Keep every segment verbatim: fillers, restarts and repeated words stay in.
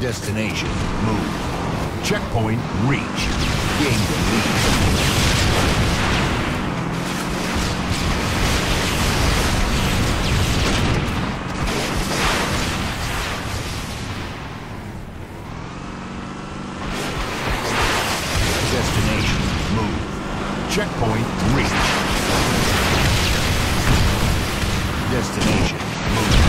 Destination, move. Checkpoint, reach. Gain the lead. Destination, move. Checkpoint, reach. Destination, move.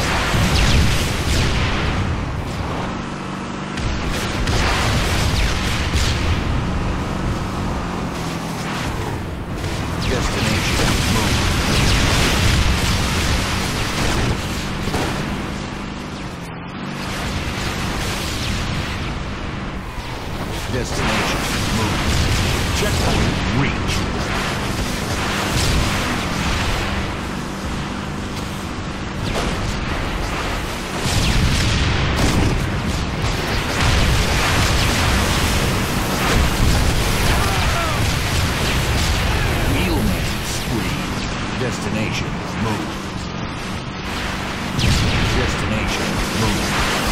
Destination, move. Checkpoint, reach. Wheelman spree. Destination, move. Destination, move.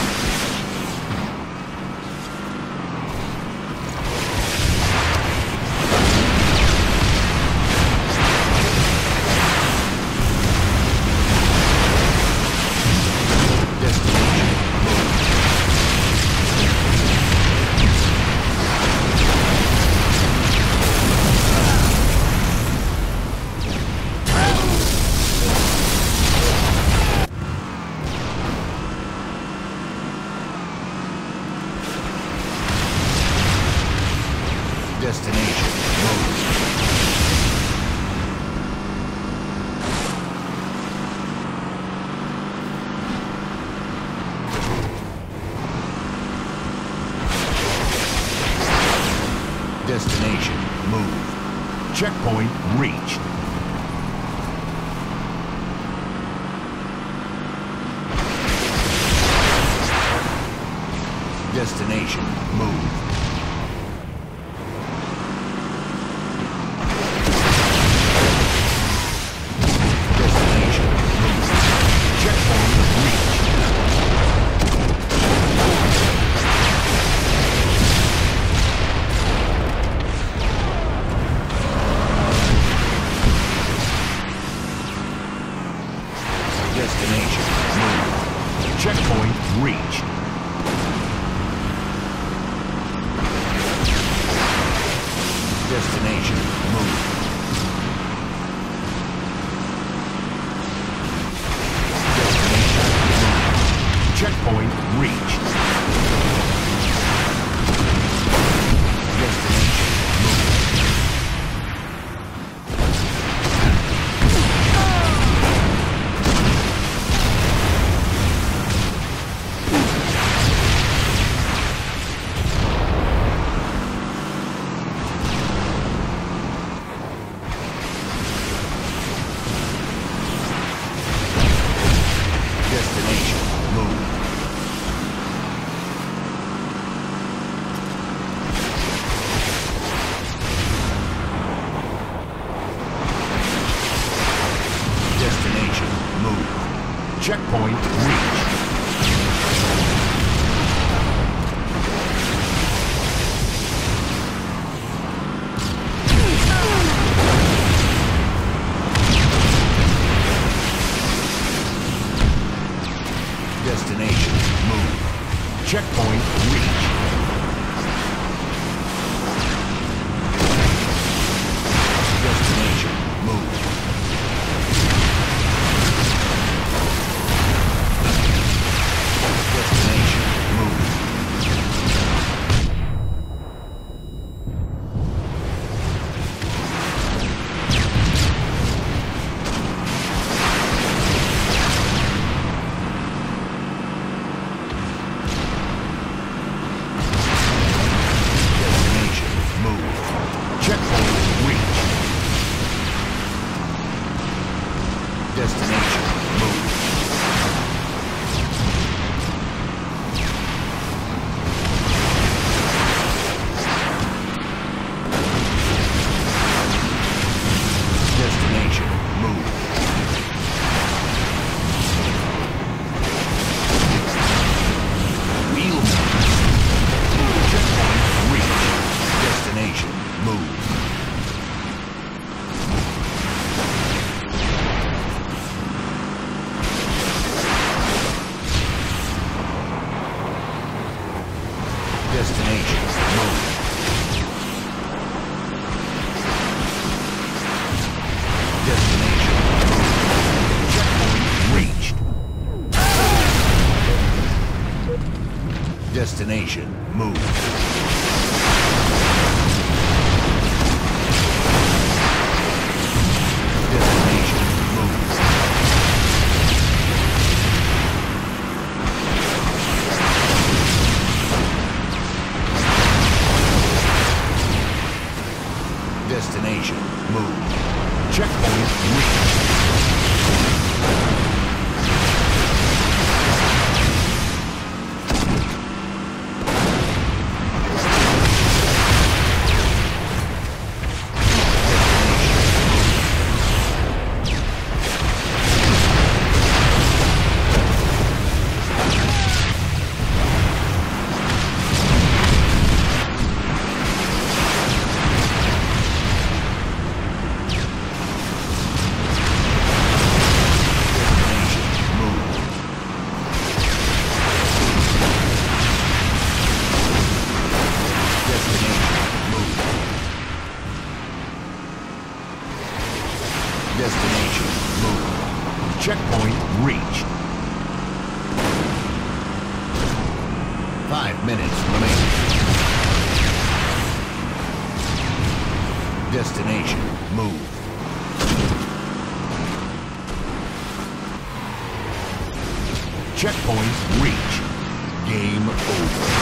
Destination, move. Destination, move. Checkpoint, reached. Destination, move. Destination, move. Checkpoint reached. Destination, move. Destination, move. Checkpoint reached. Destination, move. Destination, move. Destination, move. Checkpoint reached. Destination, move. Checkpoint reached. Destination, move. Destination, move. Destination, move. Destination, move. Checkpoint reached. Destination, move. Destination, move. Destination, move. Checkpoint reached. Destination, move. Checkpoint reached. Five minutes remaining. Destination, move. Checkpoint reached. Game over.